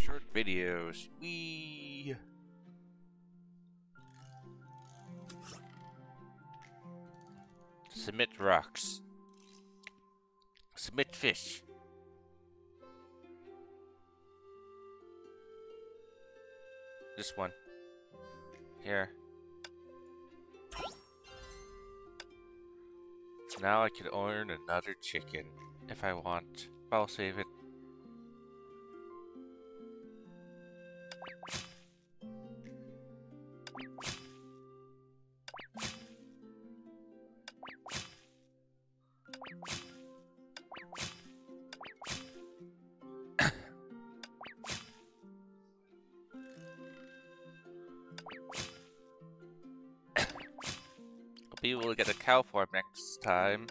Short videos. Wee. Submit rocks. Submit fish. This one. Here. Now I can earn another chicken if I want. I'll save it. I'll be able to get a cow farm next time.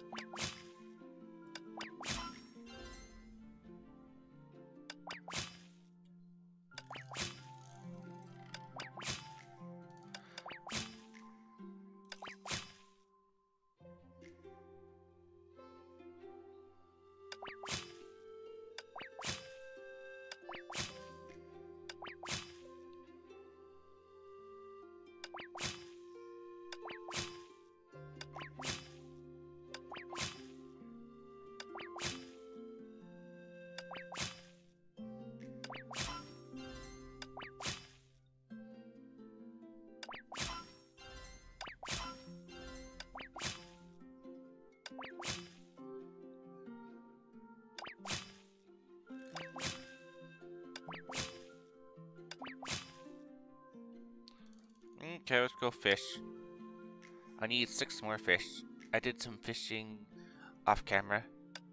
Okay, let's go fish. I need 6 more fish. I did some fishing off camera.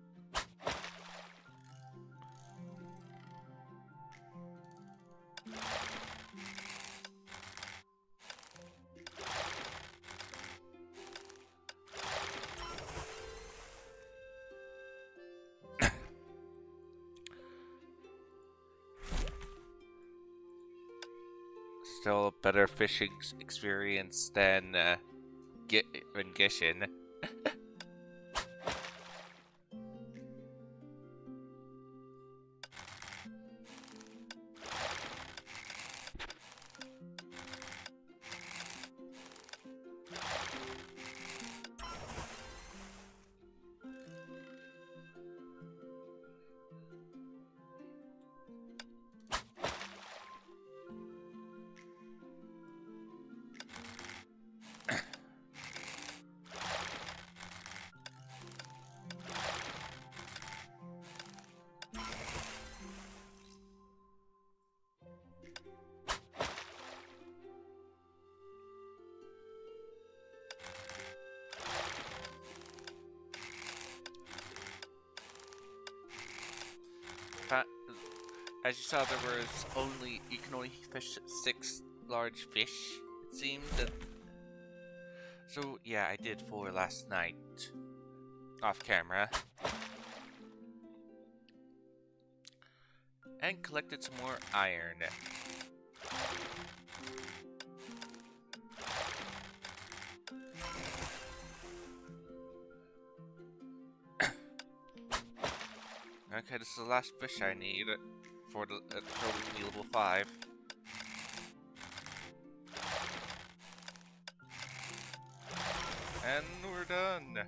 Still a better fishing experience than Gishin. As you saw, you can only fish 6 large fish, it seemed. So yeah, I did 4 last night, off camera. And collected some more iron. Okay, this is the last fish I need for the level 5. And we're done.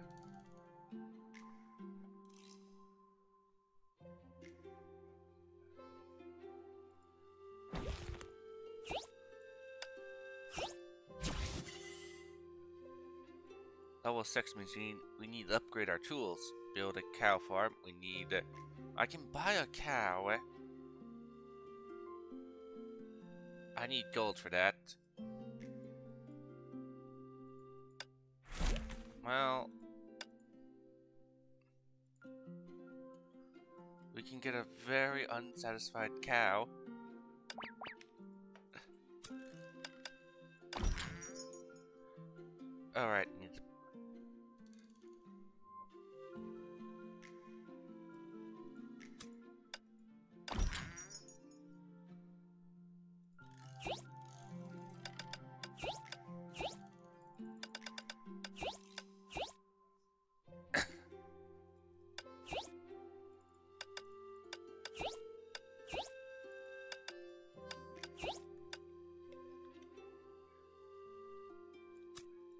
Level 6 means we need to upgrade our tools. Build a cow farm. We need... I can buy a cow. I need gold for that. Well... we can get a very unsatisfied cow. Alright,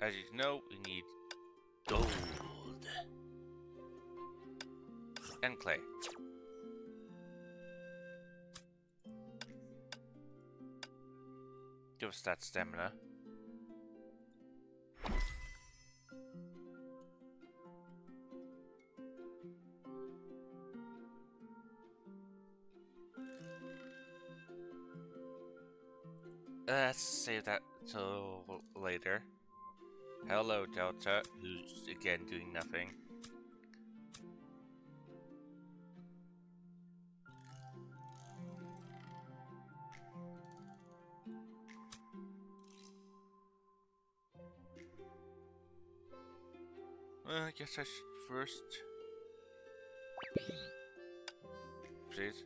As you know, we need gold and clay. Give us that stamina. Let's save that till later. Hello, Delta, who's again doing nothing. I guess I should first. Please.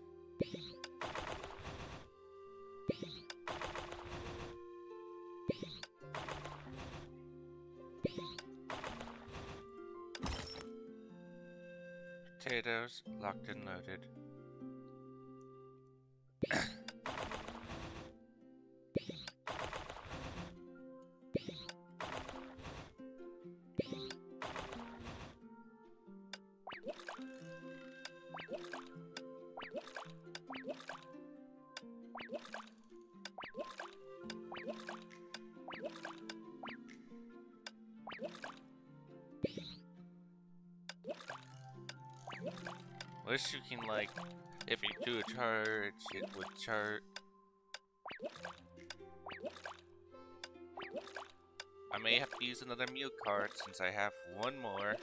Potatoes, locked and loaded. Wish you can, like, if you do a charge, it would charge. I may have to use another meal card since I have one more.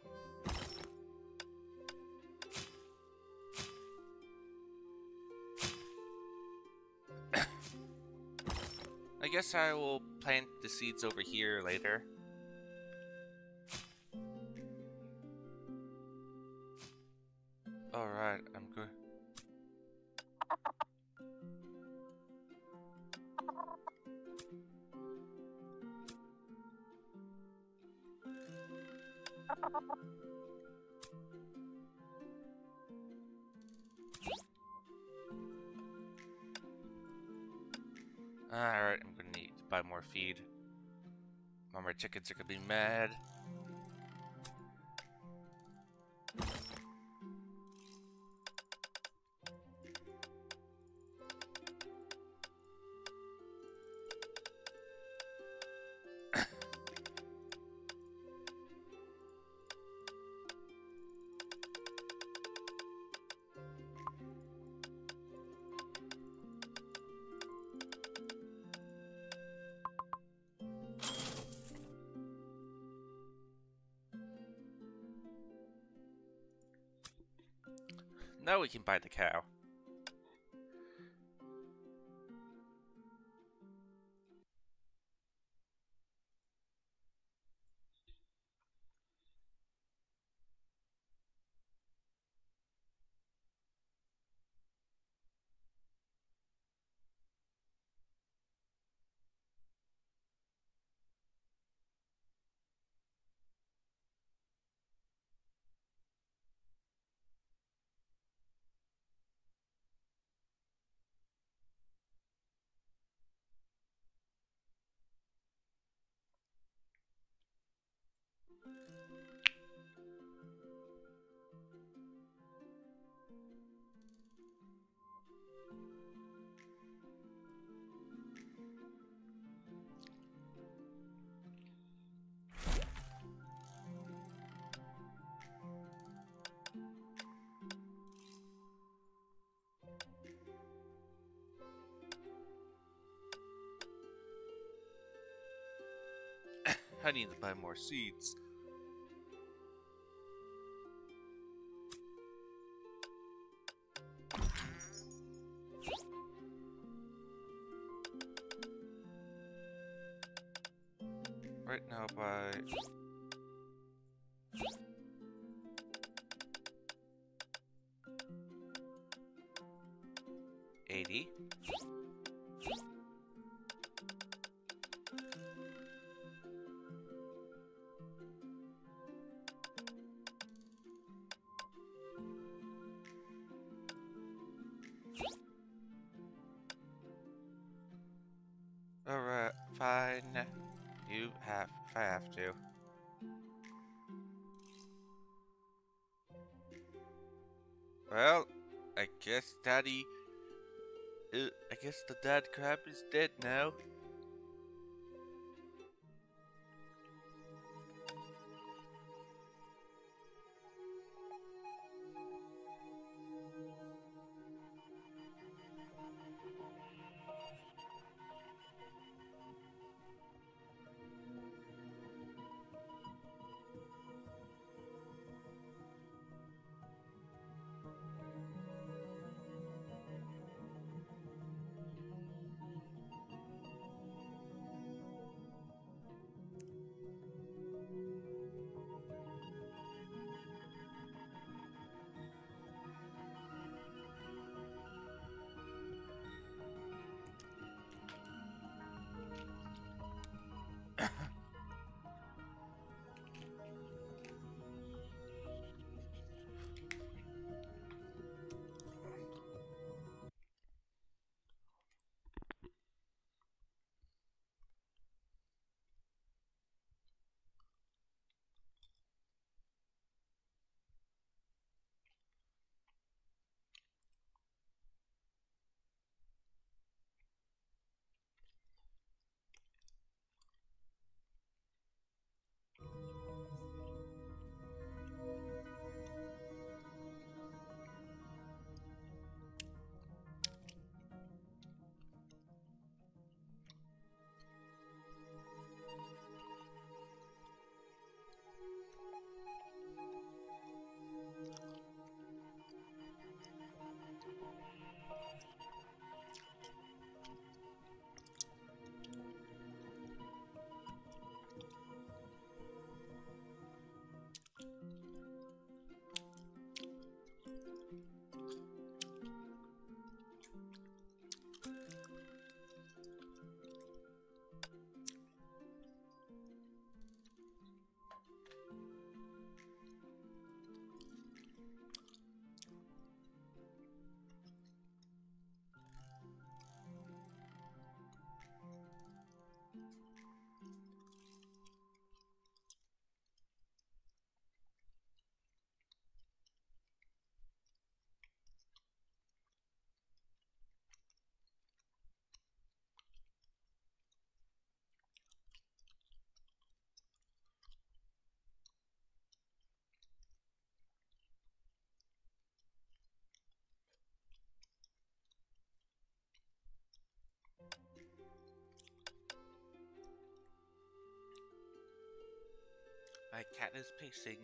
I guess I will plant the seeds over here later. Alright, I'm good. Alright, I'm gonna need to buy more feed. My chickens are gonna be mad. Now we can buy the cow. I need to buy more seeds. Right now buy 80. Alright, fine. You if I have to. Well, I guess Daddy. I guess the dad crab is dead now. My cat is pacing.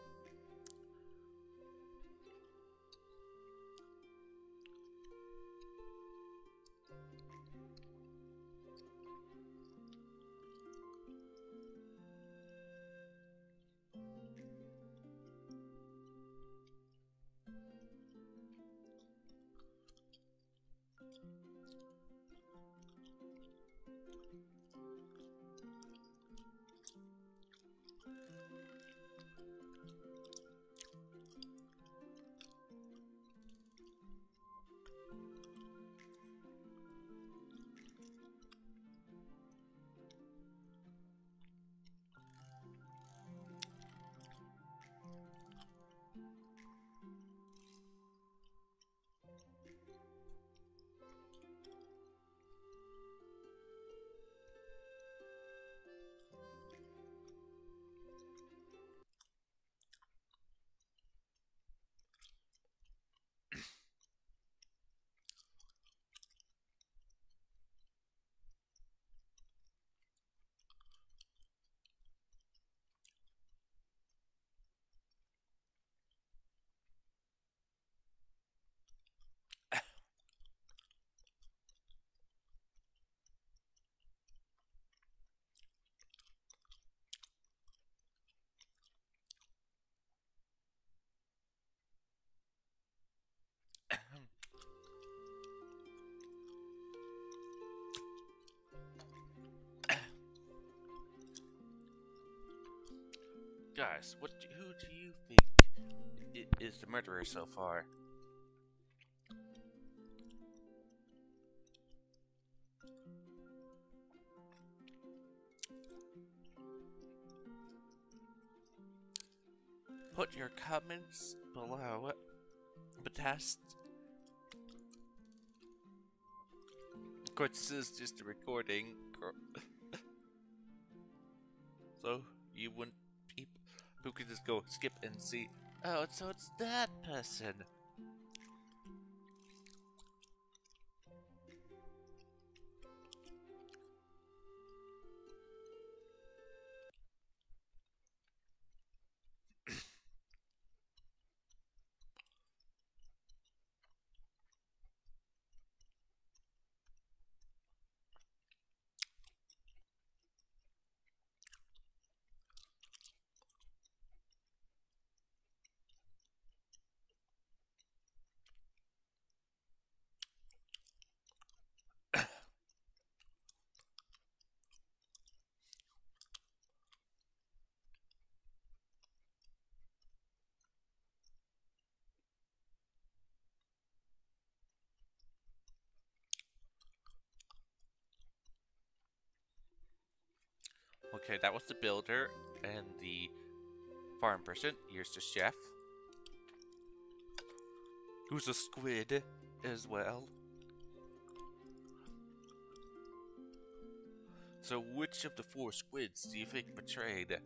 Guys, who do you think is the murderer so far? Put your comments below. But that's... Of course, this is just a recording. So you wouldn't... People who could just go skip and see... Oh, so it's that person. Okay, that was the builder and the farm person. Here's the chef, who's a squid as well. So which of the 4 squids do you think betrayed?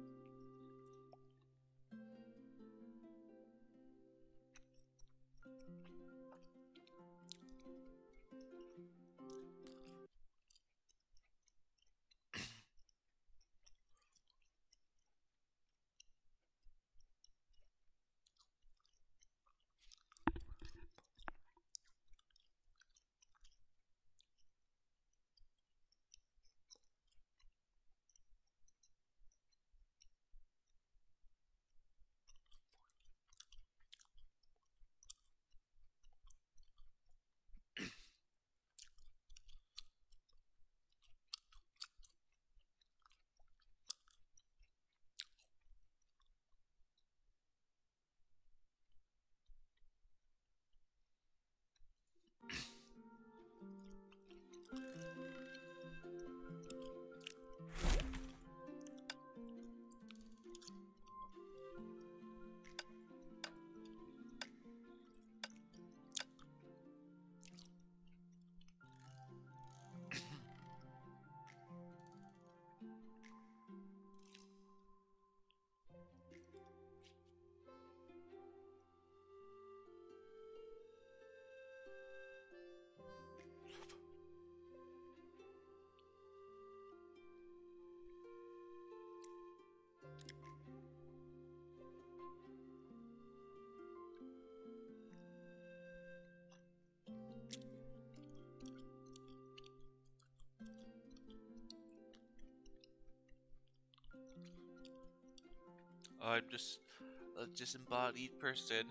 I'm just a disembodied person.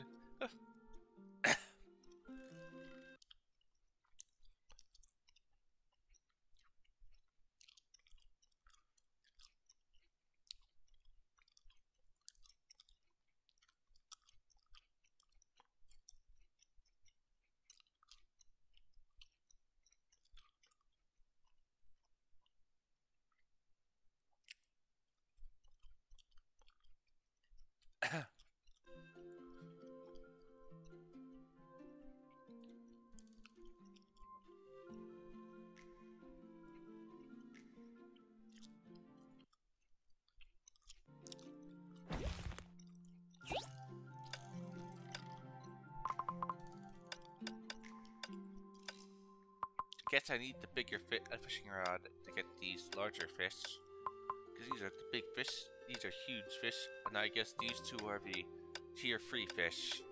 Guess I need the bigger fishing rod to get these larger fish. Because these are the big fish, these are huge fish, and I guess these 2 are the tier 3 fish.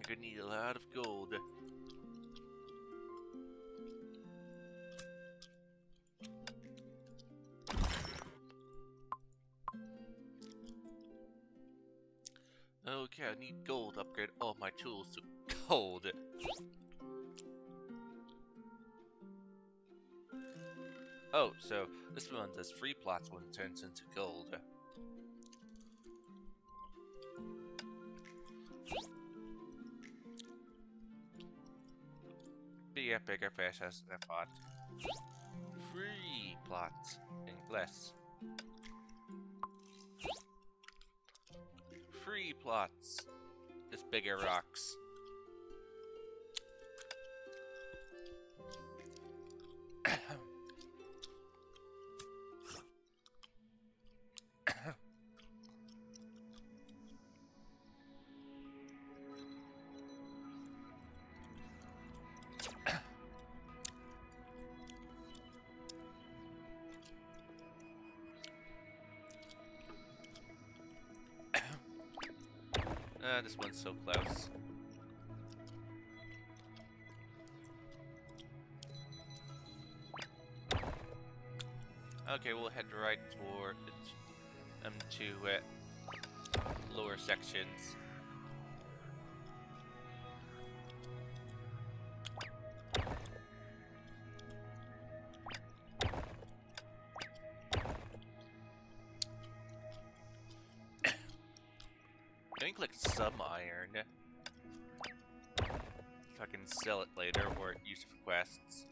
gonna need a lot of gold. Okay, I need gold to upgrade all my tools to gold. Oh, so this one does free plots when it turns into gold. Bigger, bigger fish as I thought. Free plots in less. Free plots. Just bigger rocks. This one's so close. Okay, we'll head right toward to lower sections. I think like some iron. If I can sell it later or use it for quests.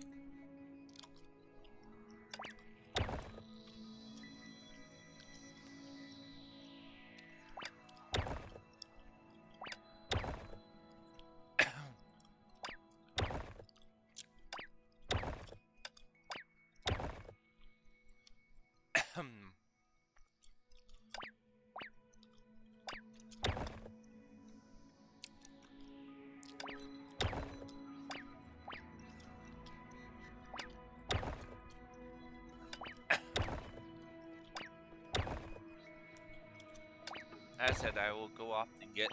As I said, I will go off and get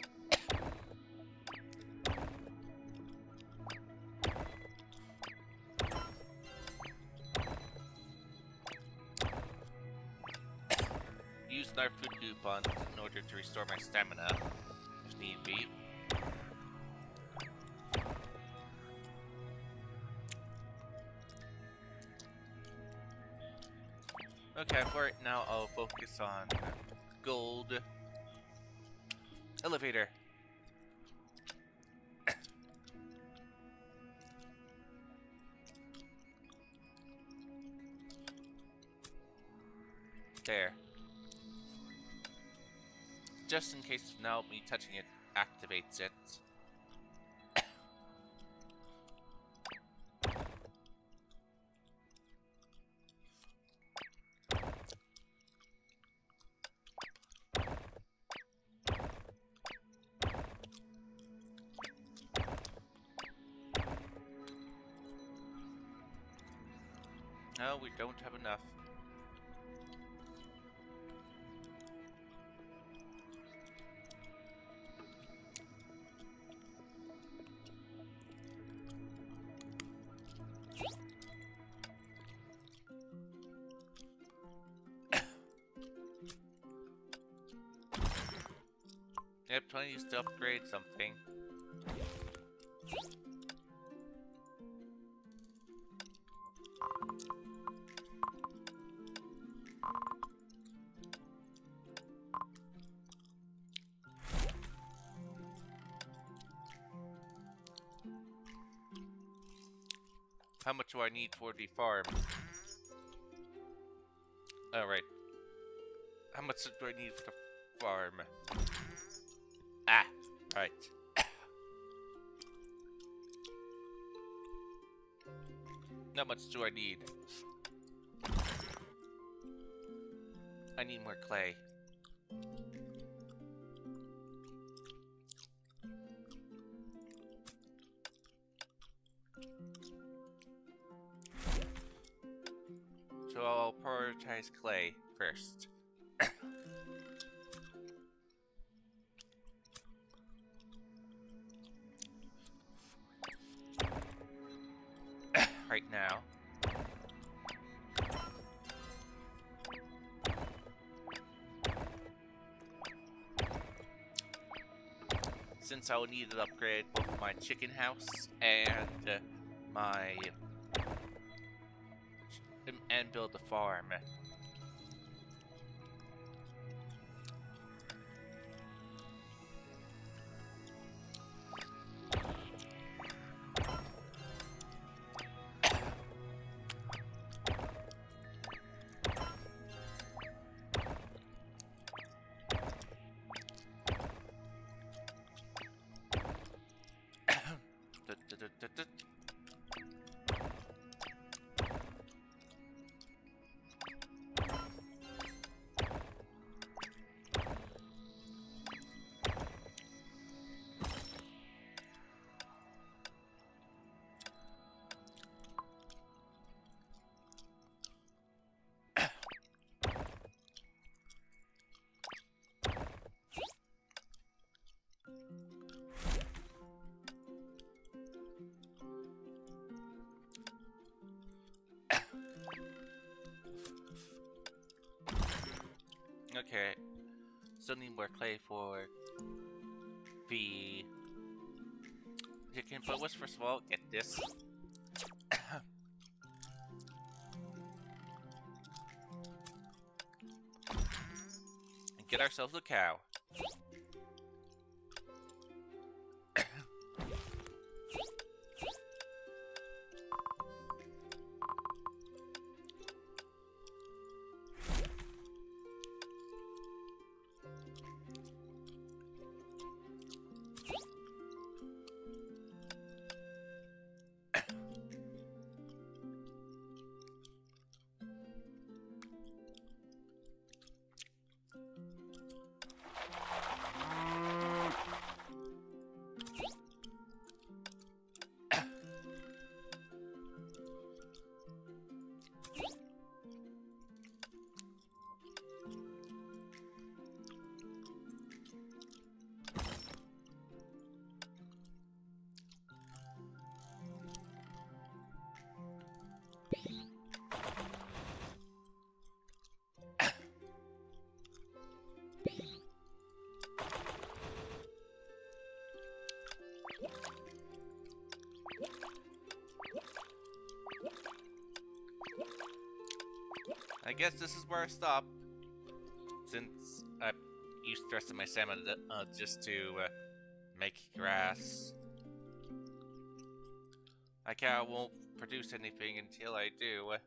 use our food coupons in order to restore my stamina if need be. Okay, for right now I'll focus on gold. Elevator. There. Just in case now me touching it activates it. No, we don't have enough. Yep, 20 needs to upgrade something. How much do I need for the farm? Alright. How much do I need for the farm? Ah, right. How much do I need? I need more clay. So I'll prioritize clay first. now. Since I will need to upgrade both my chicken house and my and build a farm. Okay, still need more clay for the chicken, but let's first of all get this. And get ourselves a cow. I guess this is where I stop, since I used the rest of my salmon just to make grass. My cow won't produce anything until I do.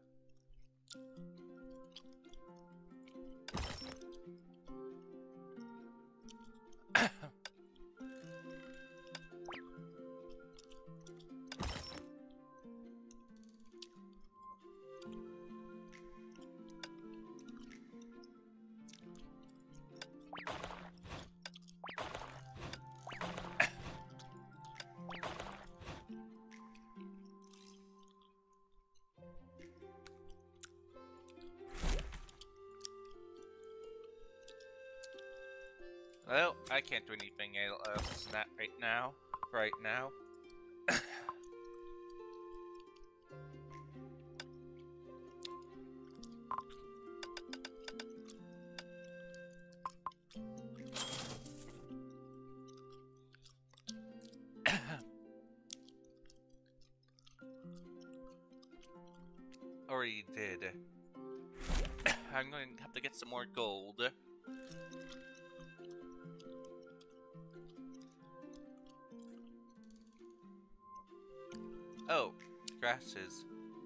Well, I can't do anything else than that right now. Right now. Already did. I'm going to have to get some more gold. Oh, grasses.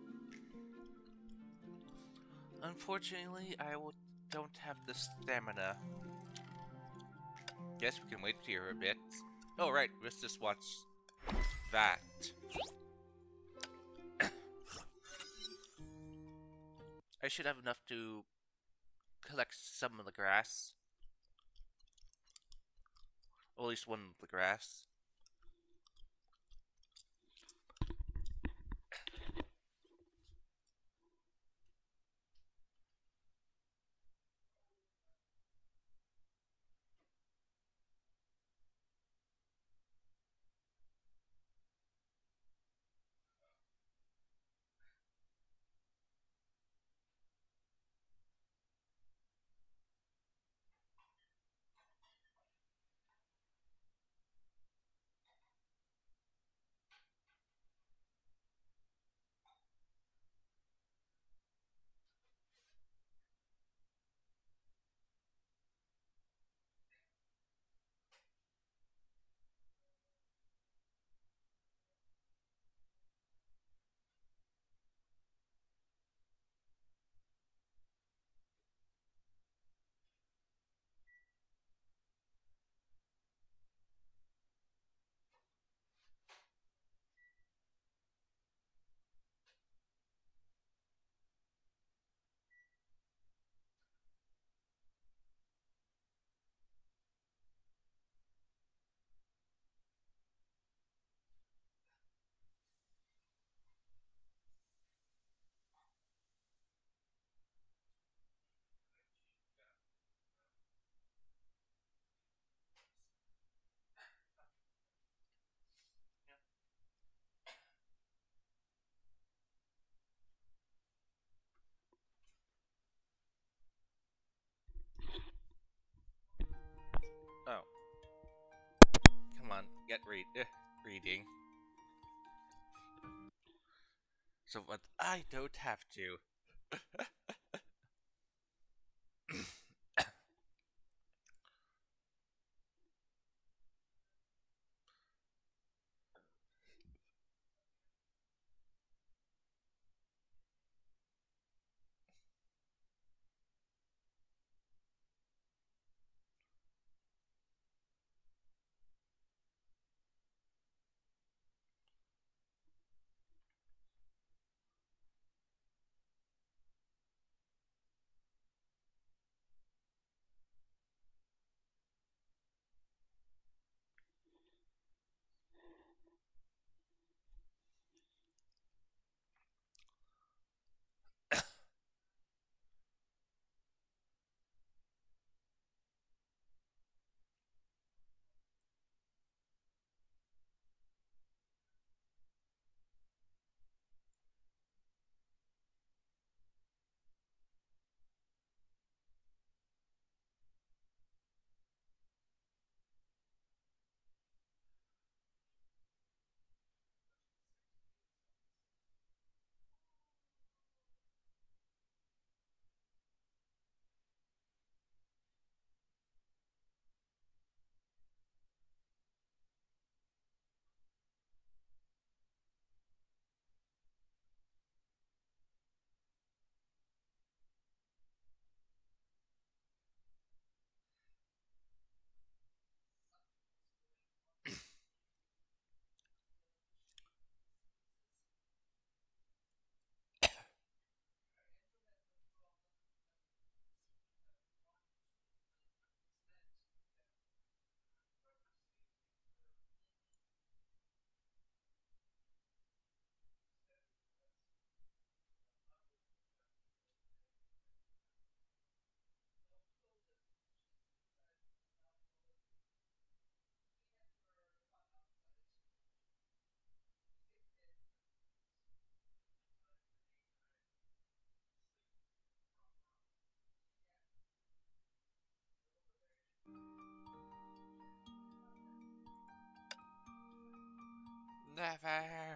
Unfortunately, don't have the stamina. Guess we can wait here a bit. Oh right, let's just watch that. I should have enough to collect some of the grass. Or at least one of the grass. on, reading. So, but I don't have to. Never.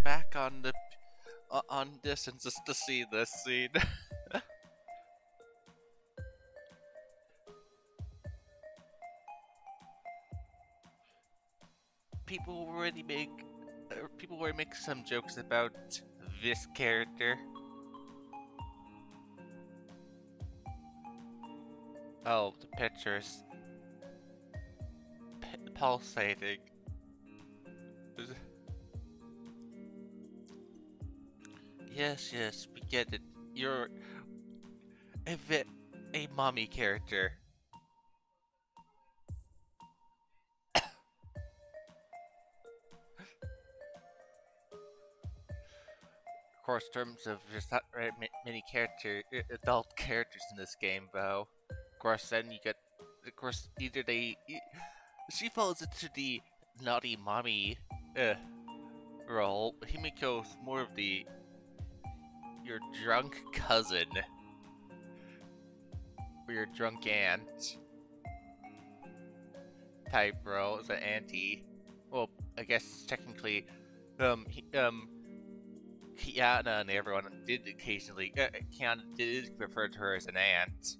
back on the on this and just to see this scene. People were making some jokes about this character. Oh, the pictures pulsating. Yes, we get it. You're a mommy character. Of course, in terms of there's not very many adult characters in this game, though. Of course, then you get, either she falls into the naughty mommy role. Himiko's more of your drunk cousin or your drunk aunt type role as an auntie. Well, I guess technically, Kiana and everyone did occasionally. Kiana did refer to her as an aunt.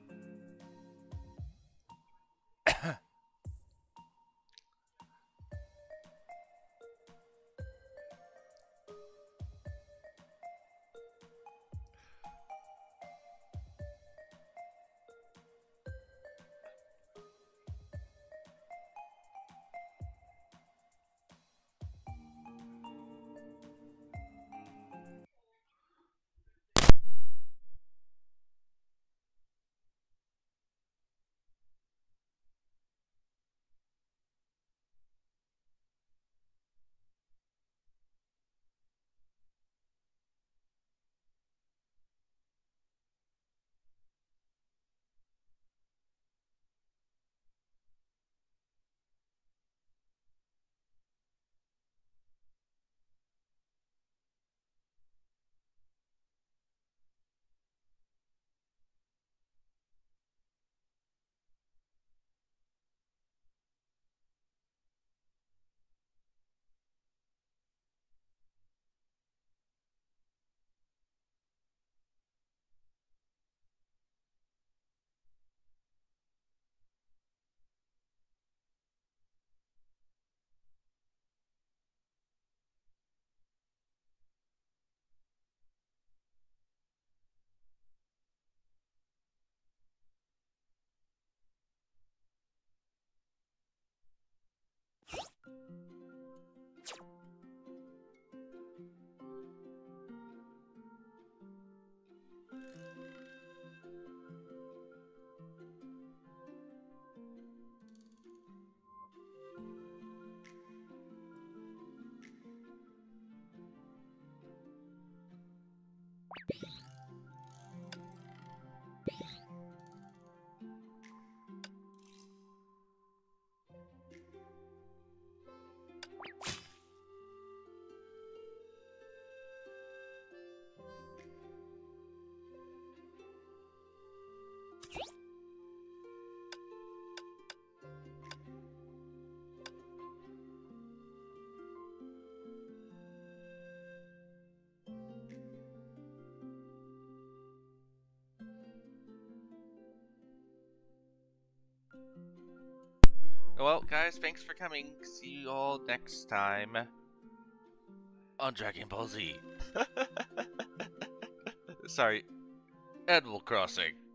Well, guys, thanks for coming. See you all next time on Dragon Ball Z. Sorry, Animal Crossing.